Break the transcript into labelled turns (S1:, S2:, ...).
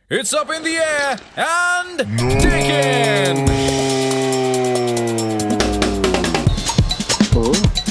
S1: It's up in the air and taken!
S2: Oh.